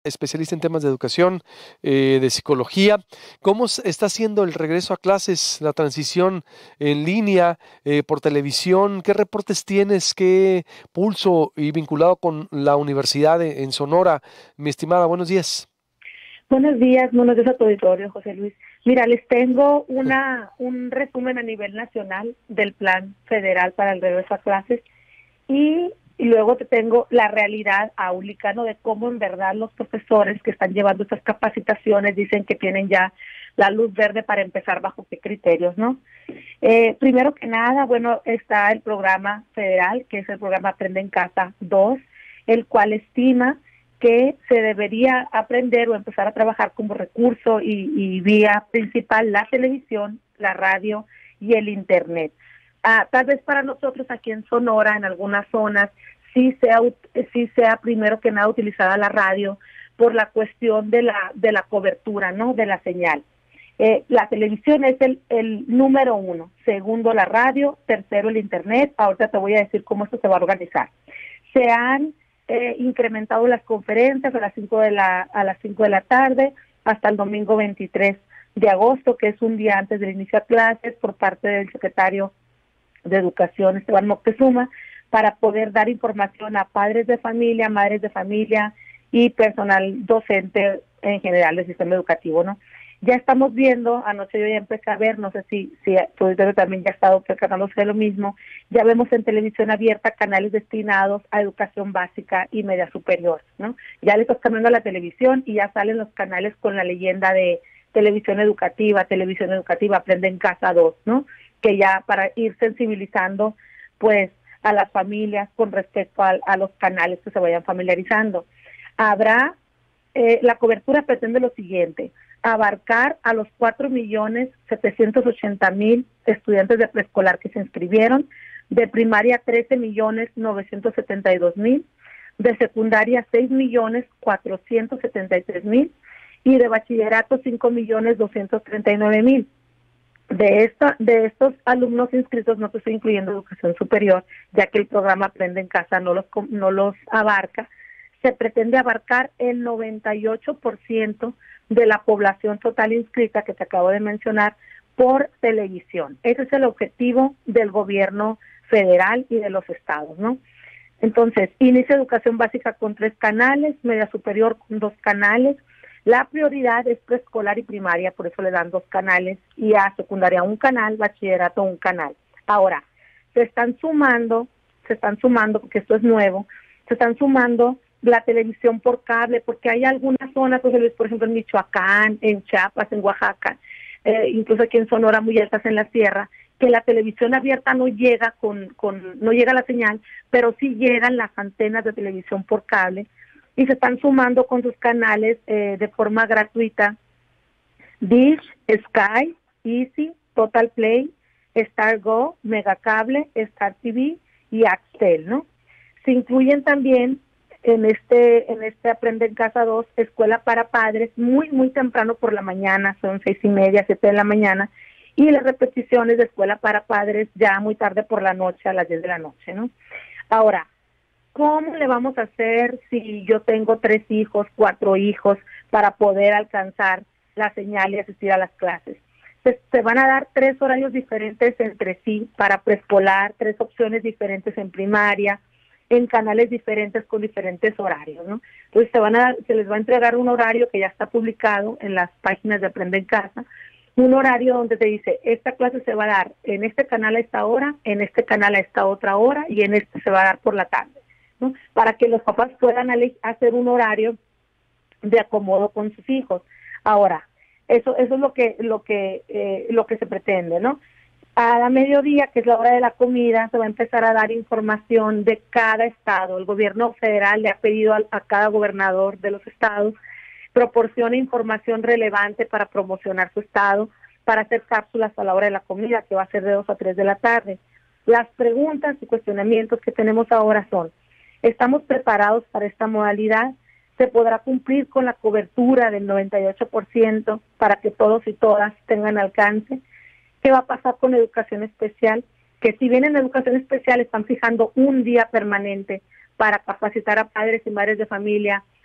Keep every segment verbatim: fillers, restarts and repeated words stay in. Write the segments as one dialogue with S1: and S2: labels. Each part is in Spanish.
S1: especialista en temas de educación, eh, de psicología. ¿Cómo s- está siendo el regreso a clases, la transición en línea, eh, por televisión? ¿Qué reportes tienes? ¿Qué pulso y vinculado con la universidad de- en Sonora? Mi estimada, buenos días.
S2: Buenos días, buenos días a tu auditorio, José Luis. Mira, les tengo una un resumen a nivel nacional del Plan Federal para el regreso a clases y, y luego te tengo la realidad áulica, ¿no? De cómo en verdad los profesores que están llevando estas capacitaciones dicen que tienen ya la luz verde para empezar bajo qué criterios, ¿no? Eh, primero que nada, bueno, está el programa federal, que es el programa Aprende en Casa dos, el cual estima que se debería aprender o empezar a trabajar como recurso y, y vía principal la televisión, la radio y el internet. Ah, tal vez para nosotros aquí en Sonora, en algunas zonas, sí sea, sí sea primero que nada utilizada la radio por la cuestión de la, de la cobertura, ¿no? De la señal. Eh, la televisión es el, el número uno, segundo la radio, tercero el internet. Ahorita te voy a decir cómo esto se va a organizar. Se han eh, incrementado las conferencias a las cinco de la a las cinco de la tarde hasta el domingo veintitrés de agosto, que es un día antes del inicio de clases, por parte del secretario de Educación, Esteban Moctezuma, para poder dar información a padres de familia, madres de familia y personal docente en general del sistema educativo, ¿no? Ya estamos viendo, anoche yo ya empecé a ver, no sé si, si tu auditorio también ya ha estado percatándose de lo mismo, ya vemos en televisión abierta canales destinados a educación básica y media superior, ¿no? Ya le estás cambiando a la televisión y ya salen los canales con la leyenda de televisión educativa, televisión educativa, Aprende en Casa dos, ¿no? Que ya para ir sensibilizando, pues, a las familias con respecto a, a los canales que se vayan familiarizando. Habrá, eh, la cobertura pretende lo siguiente: abarcar a los cuatro millones setecientos ochenta mil estudiantes de preescolar que se inscribieron, de primaria trece millones novecientos setenta y dos mil, de secundaria seis millones cuatrocientos setenta y tres mil y de bachillerato cinco millones doscientos treinta y nueve mil. De, esta, de estos alumnos inscritos no te estoy incluyendo educación superior, ya que el programa Aprende en Casa no los, no los abarca. Se pretende abarcar el noventa y ocho por ciento de la población total inscrita que te acabo de mencionar por televisión. Ese es el objetivo del gobierno federal y de los estados, ¿no? Entonces, inicia educación básica con tres canales, media superior con dos canales. La prioridad es preescolar y primaria, por eso le dan dos canales, y a secundaria un canal, bachillerato un canal. Ahora, se están sumando, se están sumando, porque esto es nuevo, se están sumando la televisión por cable, porque hay algunas zonas, por ejemplo en Michoacán, en Chiapas, en Oaxaca, eh, incluso aquí en Sonora, muy altas en la sierra, que la televisión abierta no llega con, con no llega la señal, pero sí llegan las antenas de televisión por cable, y se están sumando con sus canales eh, de forma gratuita: Dish, Sky, Easy, Total Play, Star Go, Megacable, Star T V y Axtel, ¿no? Se incluyen también en este en este Aprende en Casa dos, escuela para padres, muy muy temprano por la mañana, son seis y media, siete de la mañana, y las repeticiones de escuela para padres ya muy tarde por la noche, a las diez de la noche, ¿no? Ahora, ¿cómo le vamos a hacer si yo tengo tres hijos, cuatro hijos, para poder alcanzar la señal y asistir a las clases? Se, se van a dar tres horarios diferentes entre sí para preescolar, tres opciones diferentes en primaria, en canales diferentes con diferentes horarios, ¿no? Entonces se van a dar, se les va a entregar un horario que ya está publicado en las páginas de Aprende en Casa, un horario donde te dice, esta clase se va a dar en este canal a esta hora, en este canal a esta otra hora y en este se va a dar por la tarde, ¿no? Para que los papás puedan hacer un horario de acomodo con sus hijos. Ahora, eso eso es lo que lo que eh, lo que se pretende, ¿no? A la mediodía, que es la hora de la comida, se va a empezar a dar información de cada estado. El gobierno federal le ha pedido a, a cada gobernador de los estados proporcione información relevante para promocionar su estado, para hacer cápsulas a la hora de la comida, que va a ser de dos a tres de la tarde. Las preguntas y cuestionamientos que tenemos ahora son: ¿estamos preparados para esta modalidad? ¿Se podrá cumplir con la cobertura del noventa y ocho por ciento para que todos y todas tengan alcance? ¿Qué va a pasar con educación especial? Que si bien en educación especial están fijando un día permanente para capacitar a padres y madres de familia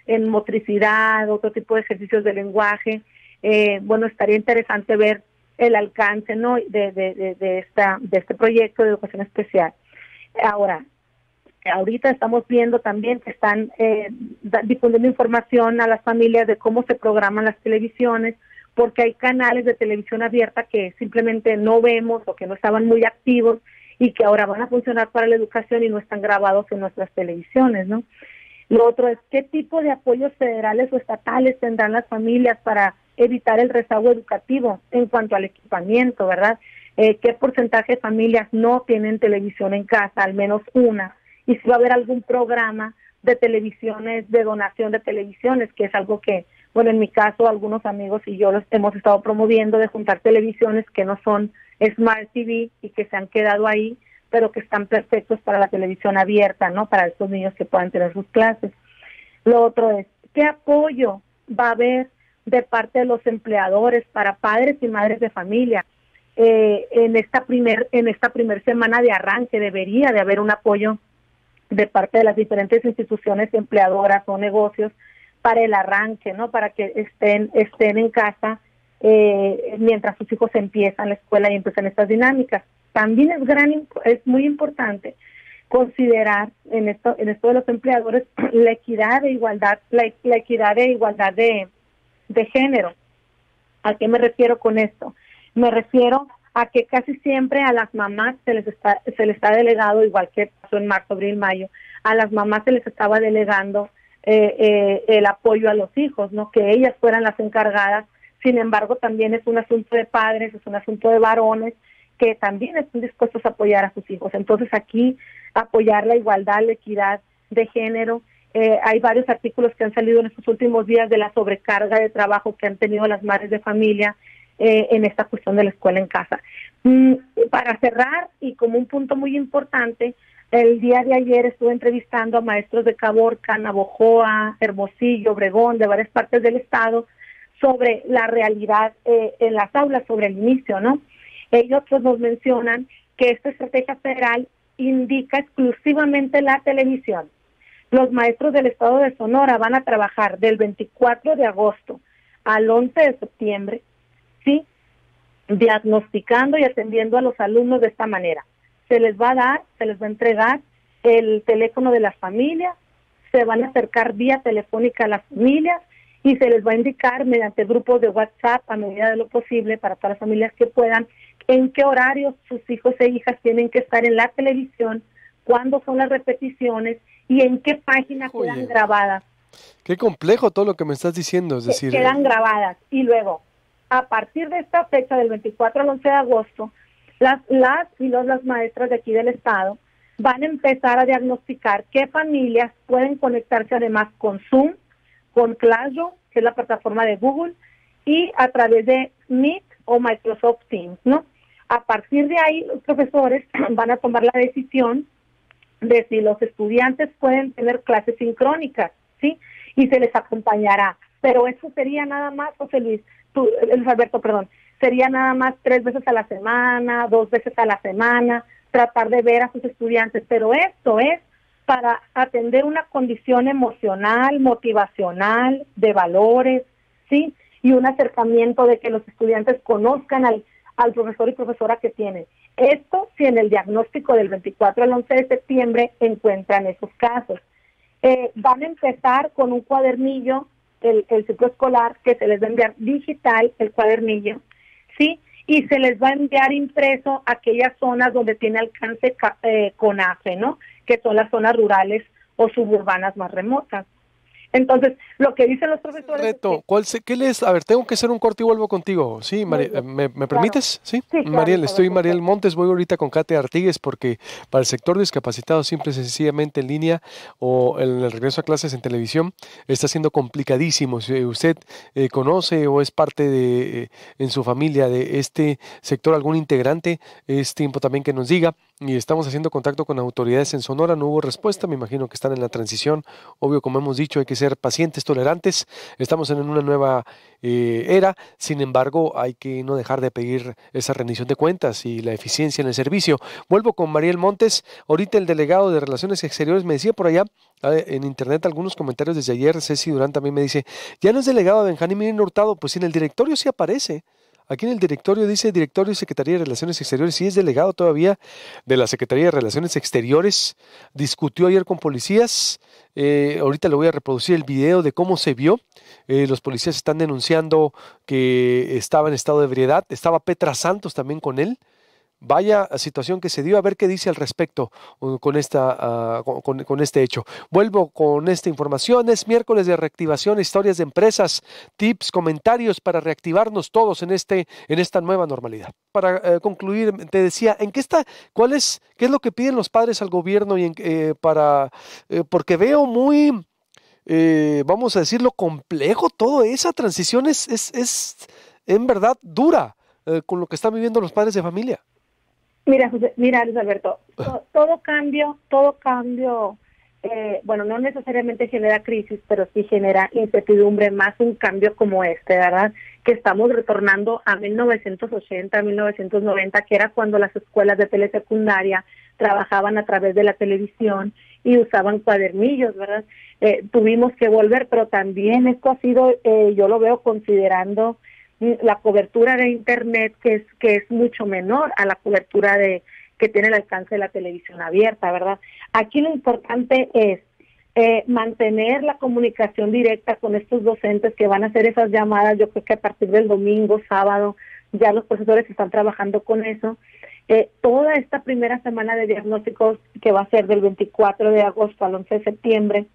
S2: en motricidad, otro tipo de ejercicios de lenguaje. Eh, bueno, estaría interesante ver el alcance, ¿no?, de, de, de, de, esta, de este proyecto de educación especial. Ahora, ahorita estamos viendo también que están eh, difundiendo información a las familias de cómo se programan las televisiones, porque hay canales de televisión abierta que simplemente no vemos o que no estaban muy activos y que ahora van a funcionar para la educación y no están grabados en nuestras televisiones, ¿no? Lo otro es qué tipo de apoyos federales o estatales tendrán las familias para evitar el rezago educativo en cuanto al equipamiento, ¿verdad? Eh, ¿Qué porcentaje de familias no tienen televisión en casa, al menos una? Y si va a haber algún programa de televisiones, de donación de televisiones, que es algo que, bueno, en mi caso, algunos amigos y yo los hemos estado promoviendo, de juntar televisiones que no son Smart T V y que se han quedado ahí, pero que están perfectos para la televisión abierta, ¿no?, para estos niños que puedan tener sus clases. Lo otro es, ¿qué apoyo va a haber de parte de los empleadores para padres y madres de familia? Eh, en esta primer en esta primer semana de arranque debería de haber un apoyo de parte de las diferentes instituciones empleadoras o negocios para el arranque, ¿no?, para que estén estén en casa eh, mientras sus hijos empiezan la escuela y empiezan estas dinámicas. También es gran es muy importante considerar en esto en esto de los empleadores la equidad de igualdad la, la equidad de igualdad de, de género. ¿A qué me refiero con esto? Me refiero a que casi siempre a las mamás se les está se les está delegado, igual que pasó en marzo, abril, mayo, a las mamás se les estaba delegando eh, eh, el apoyo a los hijos, ¿no?, que ellas fueran las encargadas. Sin embargo, también es un asunto de padres, es un asunto de varones que también están dispuestos a apoyar a sus hijos. Entonces aquí apoyar la igualdad, la equidad de género. Eh, hay varios artículos que han salido en estos últimos días de la sobrecarga de trabajo que han tenido las madres de familia eh, en esta cuestión de la escuela en casa. Mm, para cerrar, y como un punto muy importante, el día de ayer estuve entrevistando a maestros de Caborca, Navojoa, Hermosillo, Obregón, de varias partes del estado, sobre la realidad eh, en las aulas, sobre el inicio, ¿no? Ellos pues nos mencionan que esta estrategia federal indica exclusivamente la televisión. Los maestros del estado de Sonora van a trabajar del veinticuatro de agosto al once de septiembre, ¿sí?, diagnosticando y atendiendo a los alumnos de esta manera. Se les va a dar, se les va a entregar el teléfono de las familias, se van a acercar vía telefónica a las familias y se les va a indicar mediante grupos de WhatsApp a medida de lo posible para todas las familias que puedan en qué horarios sus hijos e hijas tienen que estar en la televisión, cuándo son las repeticiones y en qué página Oye, quedan grabadas.
S1: Qué complejo todo lo que me estás diciendo, es decir...
S2: Quedan grabadas y luego, a partir de esta fecha del veinticuatro al once de agosto, las, las y los las maestras de aquí del estado van a empezar a diagnosticar qué familias pueden conectarse además con Zoom, con Classroom, que es la plataforma de Google, y a través de Meet o Microsoft Teams, ¿no? A partir de ahí, los profesores van a tomar la decisión de si los estudiantes pueden tener clases sincrónicas, ¿sí? Y se les acompañará. Pero eso sería nada más, José Luis, tú, Luis Alberto, perdón, sería nada más tres veces a la semana, dos veces a la semana, tratar de ver a sus estudiantes. Pero esto es para atender una condición emocional, motivacional, de valores, ¿sí? Y un acercamiento de que los estudiantes conozcan al, al profesor y profesora que tienen. Esto si en el diagnóstico del veinticuatro al once de septiembre encuentran esos casos. Eh, van a empezar con un cuadernillo, el, el ciclo escolar, que se les va a enviar digital, el cuadernillo, ¿sí? Y se les va a enviar impreso a aquellas zonas donde tiene alcance eh, CONAFE, ¿no?, que son las zonas rurales o suburbanas más remotas. Entonces, lo que dicen los profesores...
S1: Reto,
S2: es que,
S1: ¿cuál se, ¿qué les? A ver, tengo que hacer un corte y vuelvo contigo. Sí, Mari, ¿me, me permites?
S2: Claro.
S1: Sí,
S2: sí claro,
S1: Mariel, estoy
S2: claro,
S1: Mariel Montes, voy ahorita con Katia Artigues porque para el sector discapacitado simple y sencillamente en línea o en el regreso a clases en televisión está siendo complicadísimo. Si usted eh, conoce o es parte de, eh, en su familia de este sector, algún integrante, es tiempo también que nos diga. y estamos haciendo contacto con autoridades en Sonora, no hubo respuesta, me imagino que están en la transición, obvio, como hemos dicho, hay que ser pacientes, tolerantes, estamos en una nueva eh, era, sin embargo, hay que no dejar de pedir esa rendición de cuentas y la eficiencia en el servicio. Vuelvo con Mariel Montes, ahorita el delegado de Relaciones Exteriores me decía por allá, eh, en internet algunos comentarios desde ayer, Ceci Durán también me dice, ya no es delegado de Benjamín Hurtado, pues en el directorio sí aparece. Aquí en el directorio dice Directorio y Secretaría de Relaciones Exteriores, sí es delegado todavía de la Secretaría de Relaciones Exteriores, discutió ayer con policías, eh, ahorita le voy a reproducir el video de cómo se vio, eh, los policías están denunciando que estaba en estado de ebriedad, estaba Petra Santos también con él. Vaya situación que se dio, a ver qué dice al respecto uh, con, esta, uh, con, con este hecho. Vuelvo con esta información, es miércoles de reactivación, historias de empresas, tips, comentarios para reactivarnos todos en, este, en esta nueva normalidad. Para uh, concluir, te decía, ¿en qué está, cuál es, qué es lo que piden los padres al gobierno? Y en, eh, para, eh, porque veo muy, eh, vamos a decirlo, complejo todo, esa transición es, es, es en verdad dura eh, con lo que están viviendo los padres de familia.
S2: Mira, José, mira, Luis Alberto, to, todo cambio, todo cambio, eh, bueno, no necesariamente genera crisis, pero sí genera incertidumbre, más un cambio como este, ¿verdad? Que estamos retornando a mil novecientos ochenta, mil novecientos noventa, que era cuando las escuelas de telesecundaria trabajaban a través de la televisión y usaban cuadernillos, ¿verdad? Eh, tuvimos que volver, pero también esto ha sido, eh, yo lo veo considerando la cobertura de internet que es que es mucho menor a la cobertura de que tiene el alcance de la televisión abierta, ¿verdad? Aquí lo importante es eh, mantener la comunicación directa con estos docentes que van a hacer esas llamadas. Yo creo que a partir del domingo, sábado, ya los profesores están trabajando con eso. Eh, toda esta primera semana de diagnósticos que va a ser del veinticuatro de agosto al once de septiembre,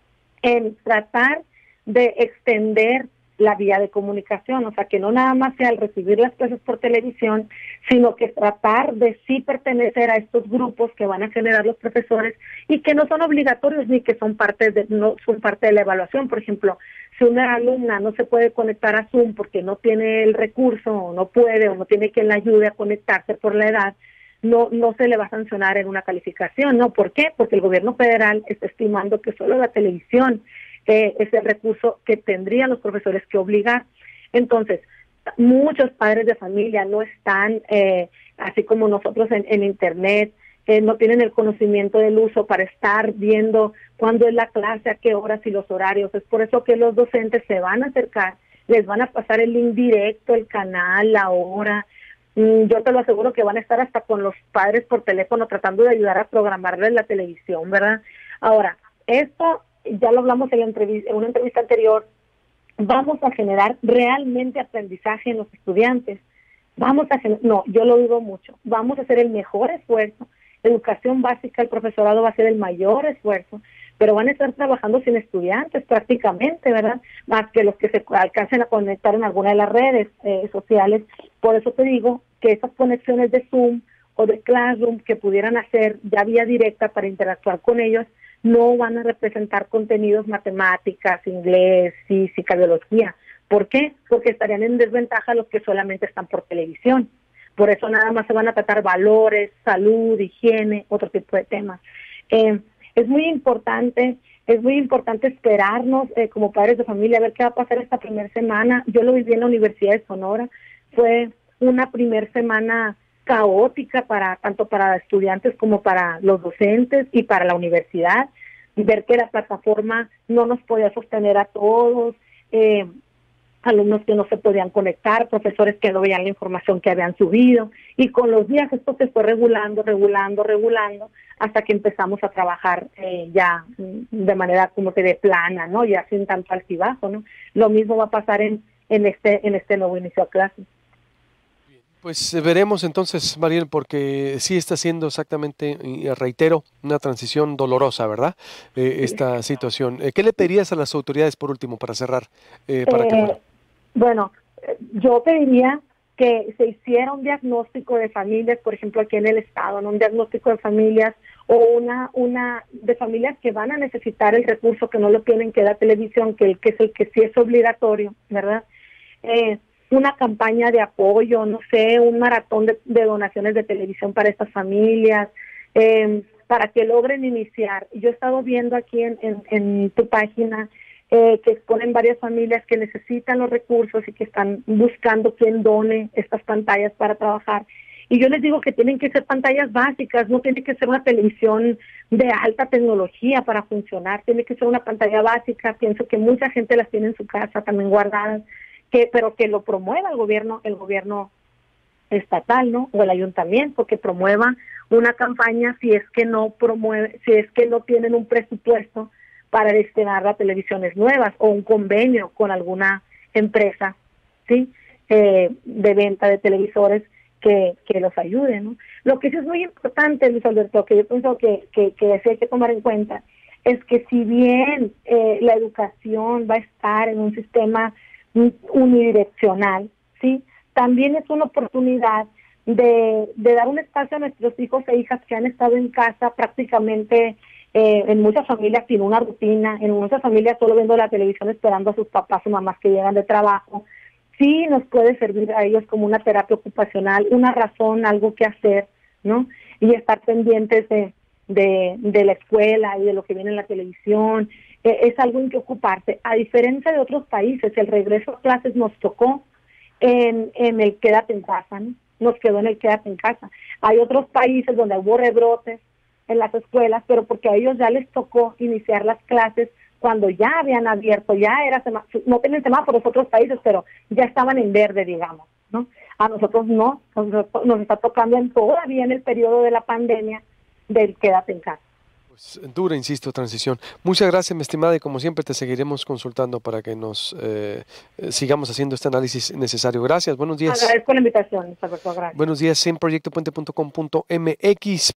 S2: en tratar de extender la vía de comunicación, o sea, que no nada más sea el recibir las clases por televisión, sino que tratar de sí pertenecer a estos grupos que van a generar los profesores y que no son obligatorios ni que son parte de no son parte de la evaluación. Por ejemplo, si una alumna no se puede conectar a Zoom porque no tiene el recurso o no puede o no tiene quien la ayude a conectarse por la edad, no no se le va a sancionar en una calificación, ¿no? ¿Por qué? Porque el gobierno federal está estimando que solo la televisión Eh, es el recurso que tendrían los profesores que obligar. Entonces, muchos padres de familia no están, eh, así como nosotros en, en Internet, eh, no tienen el conocimiento del uso para estar viendo cuándo es la clase, a qué horas y los horarios. Es por eso que los docentes se van a acercar, les van a pasar el link directo, el canal, la hora. Mm, yo te lo aseguro que van a estar hasta con los padres por teléfono tratando de ayudar a programarles la televisión, ¿verdad? Ahora, esto ya lo hablamos en, la entrevista, en una entrevista anterior, vamos a generar realmente aprendizaje en los estudiantes. Vamos a generar, no, yo lo digo mucho, vamos a hacer el mejor esfuerzo. Educación básica, el profesorado va a hacer el mayor esfuerzo, pero van a estar trabajando sin estudiantes prácticamente, ¿verdad? Más que los que se alcancen a conectar en alguna de las redes eh, sociales. Por eso te digo que esas conexiones de Zoom o de Classroom que pudieran hacer ya vía directa para interactuar con ellos, no van a representar contenidos matemáticas, inglés, física, biología. ¿Por qué? Porque estarían en desventaja los que solamente están por televisión. Por eso nada más se van a tratar valores, salud, higiene, otro tipo de temas. Eh, es muy importante, es muy importante esperarnos eh, como padres de familia a ver qué va a pasar esta primera semana. Yo lo viví en la Universidad de Sonora. Fue una primera semana caótica para tanto para estudiantes como para los docentes y para la universidad, ver que la plataforma no nos podía sostener a todos, eh, alumnos que no se podían conectar, profesores que no veían la información que habían subido, y con los días esto se fue regulando, regulando, regulando, hasta que empezamos a trabajar eh, ya de manera como que de plana, ¿no? Ya sin tanto altibajo, ¿no? Lo mismo va a pasar en, en este en este nuevo inicio a clases.
S1: Pues veremos entonces, Mariel, porque sí está siendo exactamente, y reitero, una transición dolorosa, ¿verdad? Eh, esta situación. Eh, ¿Qué le pedirías a las autoridades, por último, para cerrar? Eh, para
S2: eh,
S1: que, bueno.
S2: bueno, yo pediría que se hiciera un diagnóstico de familias, por ejemplo, aquí en el estado, ¿no? Un diagnóstico de familias o una una de familias que van a necesitar el recurso, que no lo tienen, que da televisión, que, el, que es el que sí es obligatorio, ¿verdad? Eh, una campaña de apoyo, no sé, un maratón de, de donaciones de televisión para estas familias, eh, para que logren iniciar. Yo he estado viendo aquí en, en, en tu página eh, que exponen varias familias que necesitan los recursos y que están buscando quién done estas pantallas para trabajar. Y yo les digo que tienen que ser pantallas básicas, no tiene que ser una televisión de alta tecnología para funcionar, tiene que ser una pantalla básica. Pienso que mucha gente las tiene en su casa también guardadas, que pero que lo promueva el gobierno, el gobierno estatal, ¿no? O el ayuntamiento, que promueva una campaña si es que no promueve, si es que no tienen un presupuesto para destinar a televisiones nuevas o un convenio con alguna empresa, ¿sí? Eh, de venta de televisores que, que los ayude, ¿no? Lo que sí es muy importante, Luis Alberto, que yo pienso que, que, que sí hay que tomar en cuenta, es que si bien eh, la educación va a estar en un sistema unidireccional, ¿sí? También es una oportunidad de, de dar un espacio a nuestros hijos e hijas que han estado en casa prácticamente, eh, en muchas familias sin una rutina, en muchas familias solo viendo la televisión esperando a sus papás o mamás que llegan de trabajo. Sí nos puede servir a ellos como una terapia ocupacional, una razón, algo que hacer, ¿no? Y estar pendientes de, de, de la escuela y de lo que viene en la televisión. Eh, es algo en que ocuparse. A diferencia de otros países, el regreso a clases nos tocó en, en el quédate en casa, ¿no? Nos quedó en el quédate en casa. Hay otros países donde hubo rebrotes en las escuelas, pero porque a ellos ya les tocó iniciar las clases cuando ya habían abierto, ya era, no tienen semáforos otros países, pero ya estaban en verde, digamos, ¿no? A nosotros no, nos, nos está tocando en, todavía en el periodo de la pandemia del quédate en casa.
S1: Pues dura, insisto, transición. Muchas gracias, mi estimada, y como siempre te seguiremos consultando para que nos eh, sigamos haciendo este análisis necesario. Gracias, buenos días.
S2: Agradezco la invitación, Alberto, gracias.
S1: Buenos días en proyecto puente punto com punto m x.